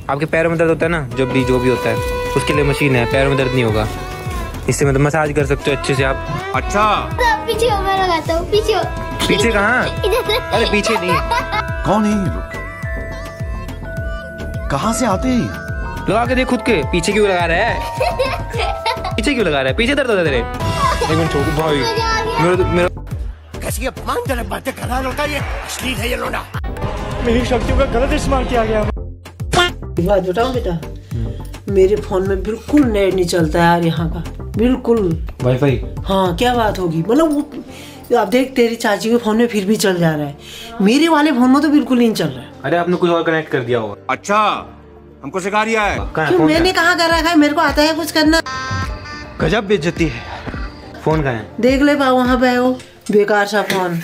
आपके पैरों में दर्द होता है ना, जो भी होता है, उसके लिए मशीन है, पैरों में दर्द नहीं होगा। इससे मतलब मसाज कर सकते हो अच्छे से आप। अच्छा पीछे मैं लगाता हूँ। पीछे कहाँ? अरे पीछे नहीं। कौन है ये लोग? कहाँ से आते हैं? लगा के देख खुद के। पीछे क्यों लगा रहा है? पीछे क्यों लगा रहा है? पीछे दर्द होता है तेरे? एक मिनट छोटू भाई, मेरा कैसी अपमानजनक बातें कर रहा है लड़का, ये अश्लील है ये लोड़ा। मेरी शक्तियों का गलत इस्तेमाल किया गया। बात बताओ बेटा, मेरे फोन में बिल्कुल नेट नहीं चलता है यार यहाँ का, बिल्कुल। वाईफाई? हाँ, क्या बात होगी, मतलब वो अब देख तेरी चाची के फोन में फिर भी चल जा रहा है, मेरे वाले फोन में तो बिल्कुल नहीं चल रहा है। अरे आपने कुछ और कनेक्ट कर दिया होगा। अच्छा, हमको सिखा रिया है? क्यों, मैंने कहाँ कर रखा है, मेरे को आता है कुछ करना। गजब बेइज्जती है। फोन कहाँ है? देख ले बा, वहाँ पे है वो बेकार सा फोन।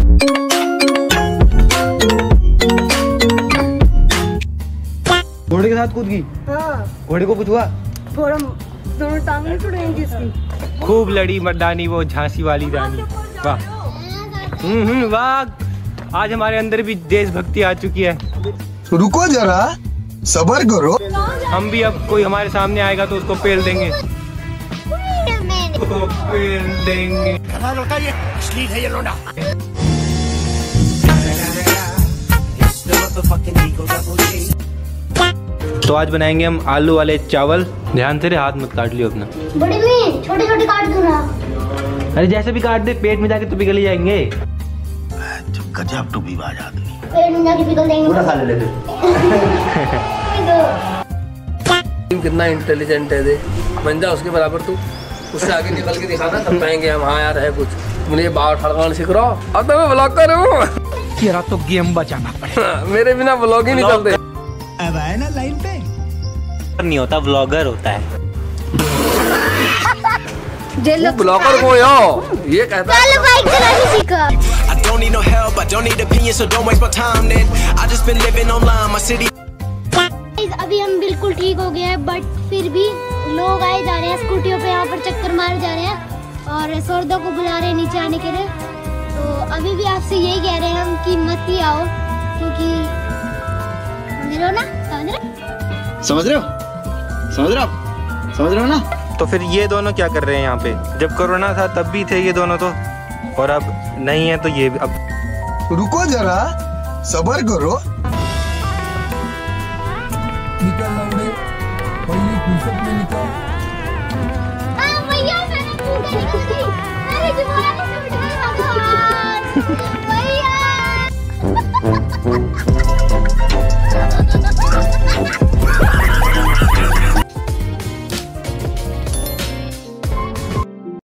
घोड़े के साथ कूद गई? हाँ। घोड़े को कुछ हुआ? थोड़ा दोनों टांगें टूटेंगी इसकी। खूब लड़ी मर्दानी वो झांसी वाली रानी। वाह वाह, आज हमारे अंदर भी देशभक्ति आ चुकी है। रुको जरा, सब्र करो। हम भी अब कोई हमारे सामने आएगा तो उसको पेल देंगे। पेल देंगे। लड़का ये अश्लील है ये लोड़ा। तो आज बनाएंगे हम आलू वाले चावल। ध्यान से रे, हाथ मत काट लियो अपना। बड़े में छोटे छोटे काट दो ना। अरे जैसे भी काट दे, पेट में जाके तो पिघल ही जाएंगे। गजब टूबी बाज आदमी। पेट में जाके पिघल देंगे। पूरा खा ले ले। कितना इंटेलिजेंट है, दे बन जा उसके बराबर तू। उससे आगे निकल के दिखाना, तब पाएंगे हम हाँ यार है कुछ। मुझे बाहर खड़काने सीख रहा हूँ। अब तो मैं ब्लॉग कर रहा हूँ। तेरा तो गेम बचाना पड़ेगा। मेरे बिना ब्लॉग ही नहीं चलते। अब आए ना लाइन पे। नहीं होता, व्लॉगर होता है। वो ब्लॉगर को यो ये कहता है। चलो बाइक चलानी सीखो। Don't need no help, I don't need opinions, so don't waste my time then. I just been living online, my city. अभी हम बिल्कुल ठीक हो गए हैं, बट फिर भी लोग आए जा रहे हैं स्कूटियों पे, यहाँ पर चक्कर मारे जा रहे हैं और सौरदा को बुला रहे हैं नीचे आने के लिए। तो अभी भी आपसे यही कह रहे हैं हम कि मत ही आओ, क्योंकि समझ रहे हो ना? समझ रहे हो? समझ रहे हो? समझ रहे हो ना? तो फिर ये दोनों क्या कर रहे हैं यहाँ पे? जब कोरोना था तब भी थे ये दोनों तो, और अब नहीं है तो ये अब। रुको जरा, सब्र करो। निकल लौड़े, पहली फुर्सत में निकल। भैया मैंने निकल गई। अरे जी बोला नहीं,